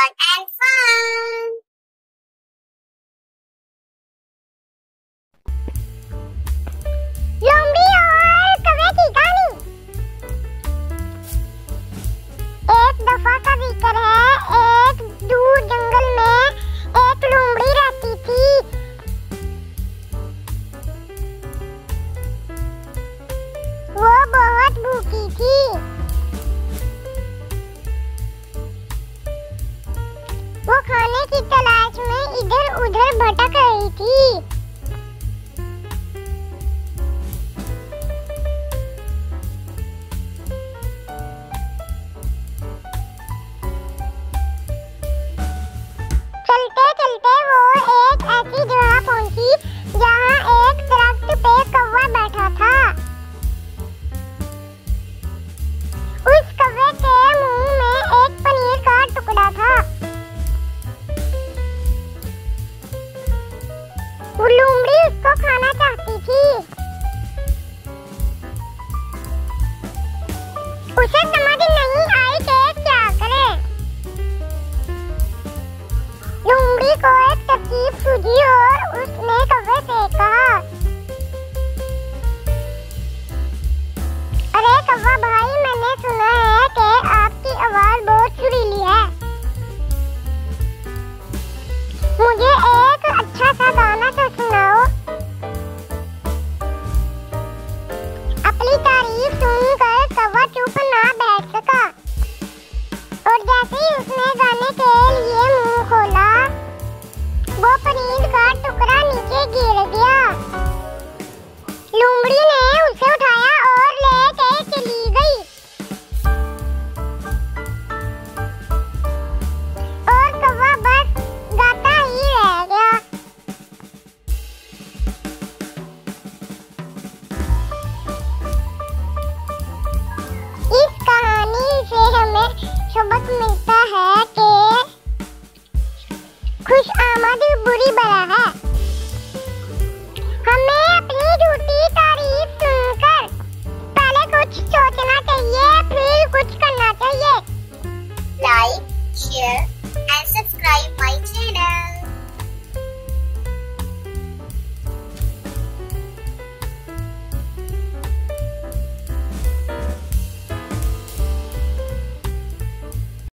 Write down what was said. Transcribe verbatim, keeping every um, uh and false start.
fun and fun. लोमड़ी और कौवे की कहानी। एक दफा का जिक्र है, एक दूर जंगल में एक लोमड़ी रहती थी। वो बहुत भूखी थी। वो खाने की तलाश में इधर उधर भटक रही थी। चलते चलते वो एक ऐसी जगह पहुंची जहां एक दरख्त पे कौवा बैठा था। उस कौवे के मुंह में एक पनीर का टुकड़ा था। वो लोमड़ी उसको खाना चाहती थी। उसे समझ नहीं आई कि क्या करे। लोमड़ी को एक तरकीब सूझी और उसने कौवे से कहा, अरे कौवा भाई, मैंने सुना है कि आपकी आवाज बहुत सुरीली है। मुझे एक अच्छा सा गाना तो सुनाओ। अपनी तारीफ सुनकर कौवा चुप ना बैठ सका और जैसे ही उसने गाने के लिए मुंह खोला, वो पनीर का टुकड़ा नीचे गिर गया। लोमड़ी ने उसे उठाया और लेके चली गई और कौवा बस गाता ही रह गया। इस कहानी से हमें सबक मिलता है कि खुश आमद बुरी बला है।